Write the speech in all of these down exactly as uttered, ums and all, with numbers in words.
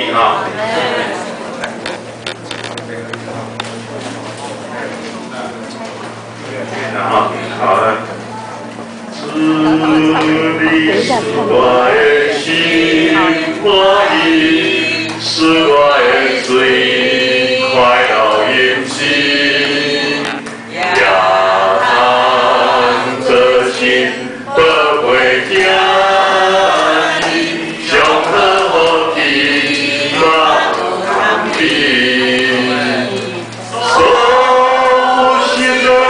利哈。然后好了。主你是我的心欢喜，是我的最快乐音心，也通做心宝贝囝儿，上好好去嘛通比，所心的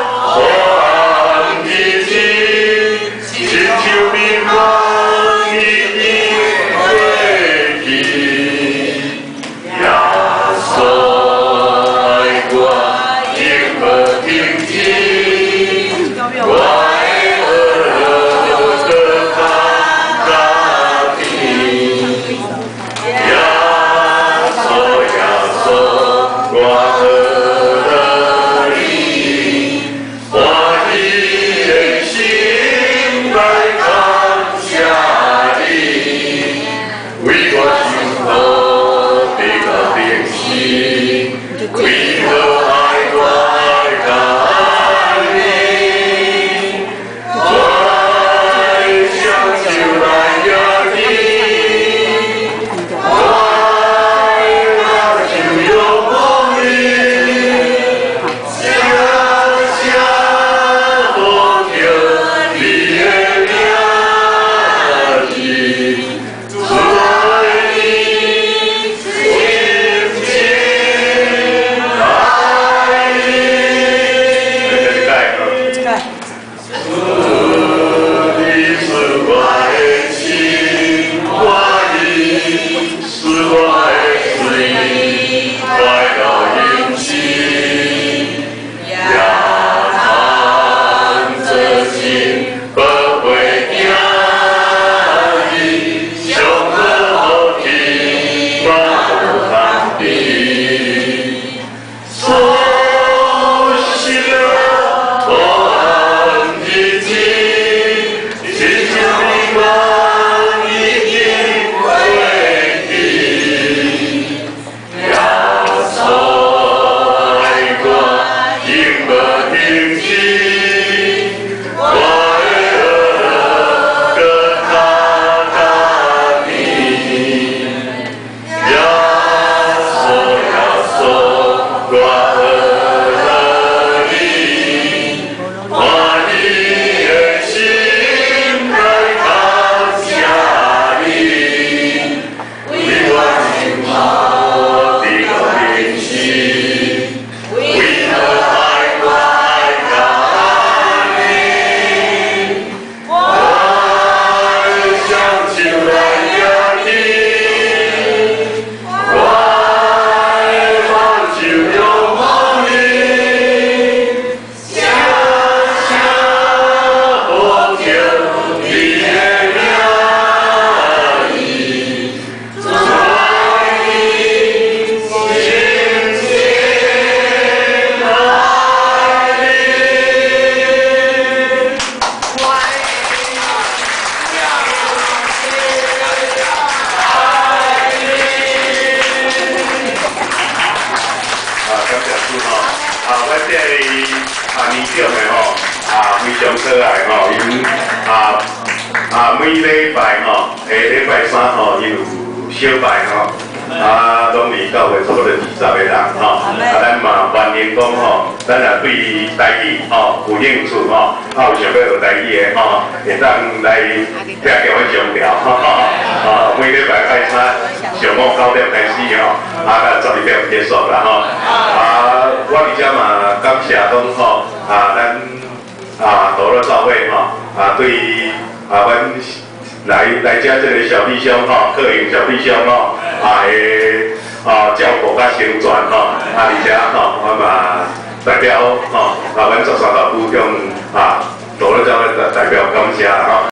欢喜心，亲像明光一定会去，耶稣爱我永不停止，我的儿的家庭，耶稣耶稣我的你，欢喜的心来感谢你，为我心头的个定心，为何爱我爱感你，我爱像就来呀你，我爱那就有梦里，谢谢我叫你的名字，主爱你，深情爱你。主你是我的心欢喜，是我的最快乐音心，也通做心宝贝囝儿，上好好去嘛无通比，所心的欢喜心，亲像明光一定会去，耶稣爱我永不停止，我的个家庭，耶稣耶稣我的你，欢喜的心来感谢你，为我心头的个定心，为何爱我爱感你，我爱像就来呀你，我爱望就有梦里，谢谢我叫你的名字，主爱你，深情爱你。啊，感谢主吼！啊，阮这个啊年长的吼，啊非常可爱吼，因啊啊每礼拜吼，下礼拜三吼，因有小拜吼，啊拢是教会差不多二十个人吼，啊咱嘛欢迎讲吼，咱也对台语吼有兴趣吼，啊有想要学台语的吼，会当来听叫阮上调吼，啊每礼拜开餐上午九点开始吼，啊到十二点结束啦吼，啊我而且嘛感谢讲吼，啊咱啊多乐教会吼，啊对啊阮来来遮这个小弟兄吼，客营小弟兄吼，啊会啊照顾甲成全吼，啊而且吼我嘛代表吼啊阮十三个部向啊多乐教会代表感谢吼。